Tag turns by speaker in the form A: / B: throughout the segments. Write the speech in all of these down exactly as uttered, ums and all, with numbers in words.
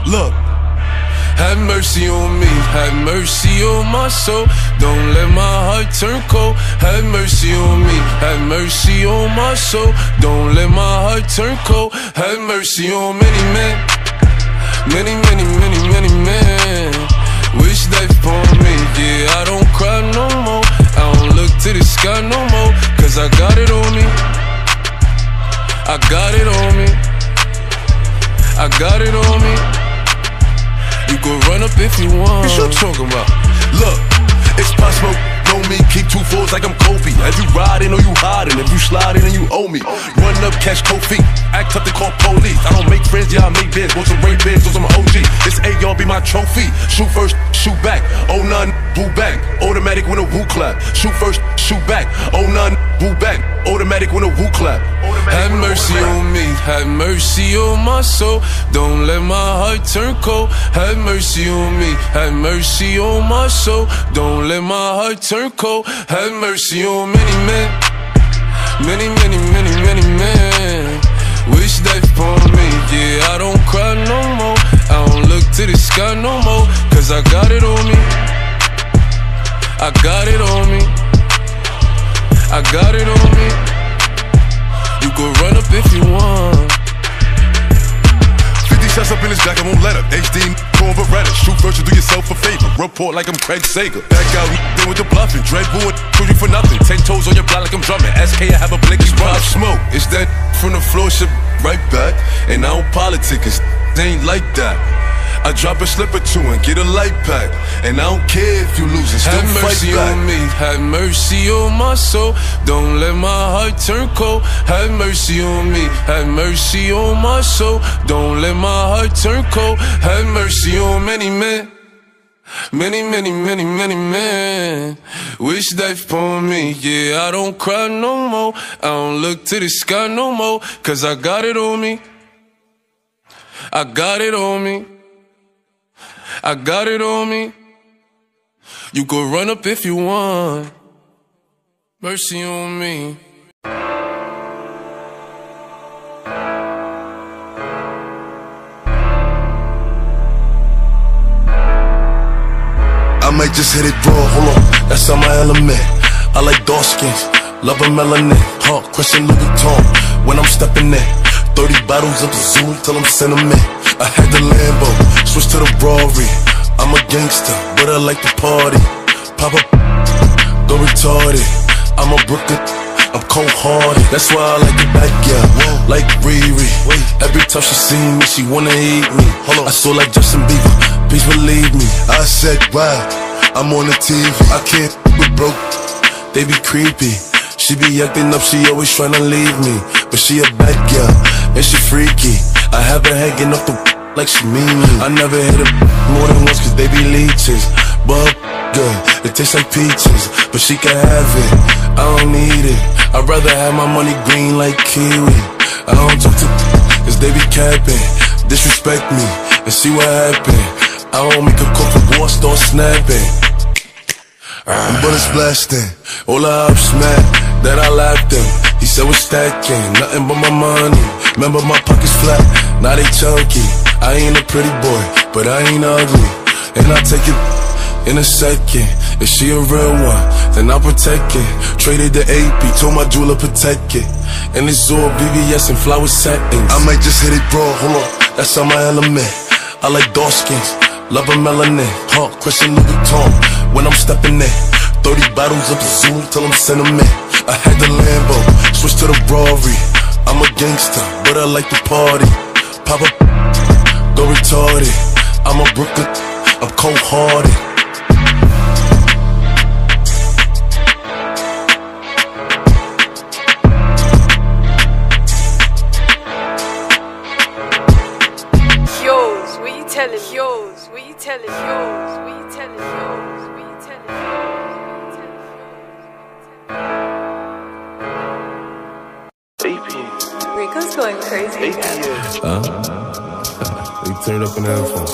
A: Look, have mercy on me, have mercy on my soul. Don't let my heart turn cold. Have mercy on me, have mercy on my soul. Don't let my heart turn cold. Have mercy on many men, many, many, many, many men. Wish death upon me, yeah, I don't cry no more. I don't look to the sky no more, cause I got it on me. I got it on me. I got it on me. You can run up if you want. What you talking about?
B: Look, it's possible. Know me, keep two fours like I'm Kobe. As you riding or you hiding, if you sliding and you owe me. Run up, catch cold feet, act up to call police. I don't make friends, yeah, I make bids. Want some rain bids, want some O G. This A R be my trophy. Shoot first, shoot back. Oh none, boo back. Automatic when a woo clap. Shoot first, shoot back. Oh none, boo back. Automatic when a woo clap.
A: Have mercy on me, have mercy on my soul. Don't let my heart turn cold. Have mercy on me, have mercy on my soul. Don't let my heart turn cold. Have mercy on many men, many, many, many, many men. Wish death upon me, yeah, I don't cry no more. I don't look to the sky no more, cause I got it on me. I got it on me. I got it on me. You can run up if you want.
B: fifty shots up in his back, I won't let up. H D, corn Beretta. Shoot first, you do yourself a favor. Report like I'm Craig Sager. Back out, then with the bluffing. Dread boo, prove you for nothing. Ten toes on your block like I'm drumming. S K, I have a blink, it's pop smoke. It's that from the floor, shit right back. And I don't politic, it ain't like that. I drop a slip or two and get a light pack. And I don't care if you lose it, still
A: have mercy
B: fight back.
A: on me, have mercy on my soul. Don't let my heart turn cold. Have mercy on me, have mercy on my soul. Don't let my heart turn cold. Have mercy on many men, many, many, many, many men. Wish death upon me, yeah, I don't cry no more. I don't look to the sky no more, cause I got it on me. I got it on me. I got it on me. You can run up if you want. Mercy on me.
B: I might just hit it raw, hold on, that's on my element. I like dark skins, love a melanin. Huh, question Louis Vuitton when I'm stepping in. Thirty bottles of the zoo till I'm sentiment. I had the Lambo, switch to the Rari. I'm a gangster, but I like to party. Pop up, go retarded. I'm a Brooklyn, I'm cold-hearted. That's why I like it back, yeah, like Riri. Every time she see me, she wanna eat me. I saw like Justin Bieber, please believe me. I said, wow, I'm on the T V. I can't with broke, they be creepy. She be acting up, she always tryna leave me. But she a bad girl, and she freaky. I have her hanging off the like she mean me. I never hit her more than once cause they be leeches. But good, it tastes like peaches. But she can have it, I don't need it. I'd rather have my money green like kiwi. I don't talk to cause they be capping. Disrespect me and see what happen. I don't make a call for war, start snapping. I'm bullets blasting, all the ops mad that I laughed him. He said we're stacking, nothing but my money. Remember my pockets flat, now they chunky. I ain't a pretty boy, but I ain't ugly. And I'll take it in a second. If she a real one, then I'll protect it. Traded the A P, told my jeweler protect it. And it's all B B S and flower settings. I might just hit it raw, hold on, that's on my element. I like dark skins, love a melanin. Huh, question Louis Vuitton when I'm stepping in. Thirty bottles of the zoo till I'm sentiment. I had the Lambo, switch to the Rari. I'm a gangster, but I like to party. Pop up, go retarded. I'm a Brooklyn, I'm cold-hearted.
C: Yours, what you telling? Yours, what you telling? Yours, what you telling? Yours, what you telling? Rico's going crazy again.
A: Huh? You turned up in the headphones.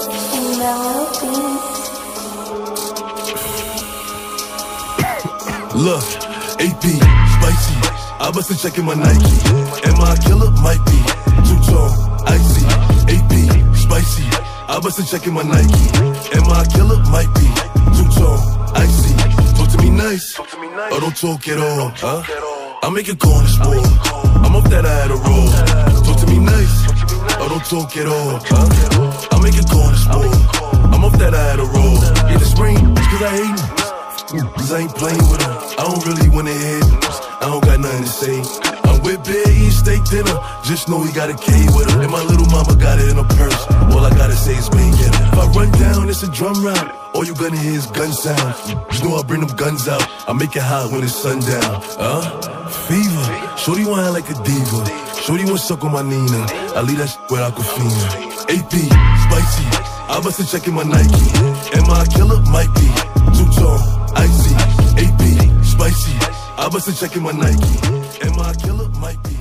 B: Look, A P, spicy. I wasn't checking my Nike. Am I a killer? Might be. Two-tone, icy. A P, spicy. I bust a check in my Nike. Am I a killer? Might be. Too tall, icy. Talk to me nice, or don't talk at all, huh? I make it go on the sport. I'm up that I had a roll. Talk to me nice, or don't talk at all, huh? I make it go on the sport. I'm up that I had a roll. Yeah, the spring, it's cause I hate him. Cause I ain't playing with him. I don't really wanna hear him. I don't got nothing to say. I'm with Bear, eating steak dinner. Just know he got a K with her. And my little mama got it in her purse. All I gotta say is wait, get it. If I run down, it's a drum round. All you gonna hear is gun sound. Just know I bring them guns out. I make it hot when it's sundown. Huh? Fever. Shorty want like a diva. Shorty want suck on my Nina. I leave that shit where Aquafina. A P, spicy. I bust a check in my Nike. Am I a killer? Might be. Too tall, icy. A P, spicy. I bust a check in my Nike. Am I a killer? Might be.